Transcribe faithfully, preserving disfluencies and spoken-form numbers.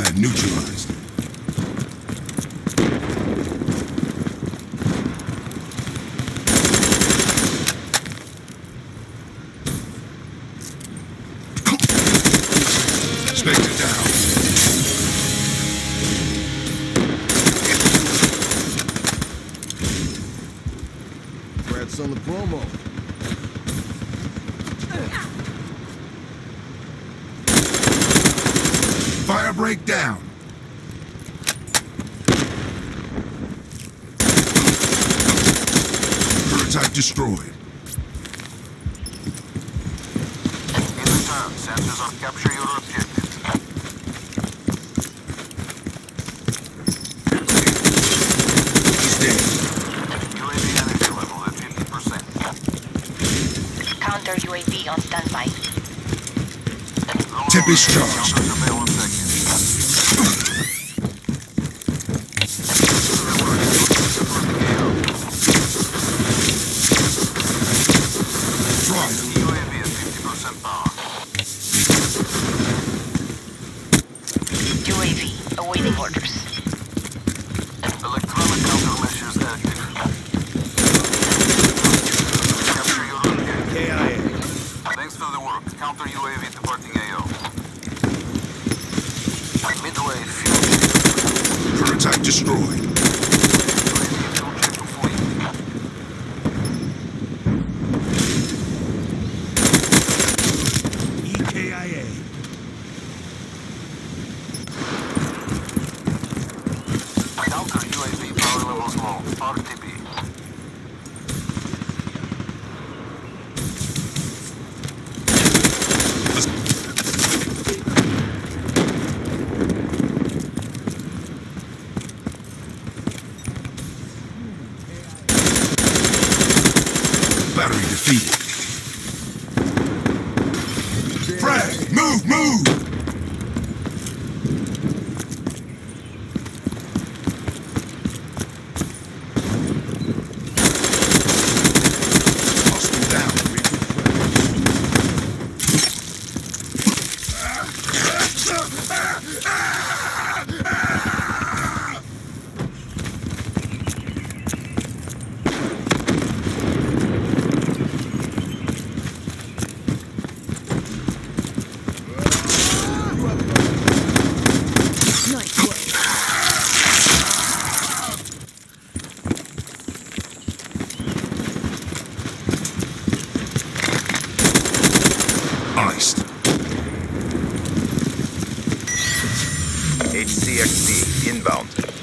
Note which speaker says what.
Speaker 1: Wingman neutralized. Spectre down.
Speaker 2: Congrats on the promo.
Speaker 1: Fire break down. Prototype destroyed.
Speaker 3: In return, sensors on capture your objective.
Speaker 1: He's dead.
Speaker 3: U A V energy level at fifty percent.
Speaker 4: Counter U A V on standby.
Speaker 1: Tempest charged.
Speaker 3: Counter surveillance active.
Speaker 1: Trial.
Speaker 3: U A V at fifty percent power.
Speaker 4: U A V awaiting orders.
Speaker 3: Electronic countermeasures active. Capture your objective.
Speaker 2: K I A.
Speaker 3: Thanks for the work. Counter U A V departing A O. Midway fuel.
Speaker 1: Prototype destroyed.
Speaker 3: U A V fuel check complete.
Speaker 2: E K I A.
Speaker 3: Counter U A V power levels low. R T B.
Speaker 1: Battery defeated. Frag! Move! Move! Hostile down. Iced.
Speaker 5: H C X D inbound.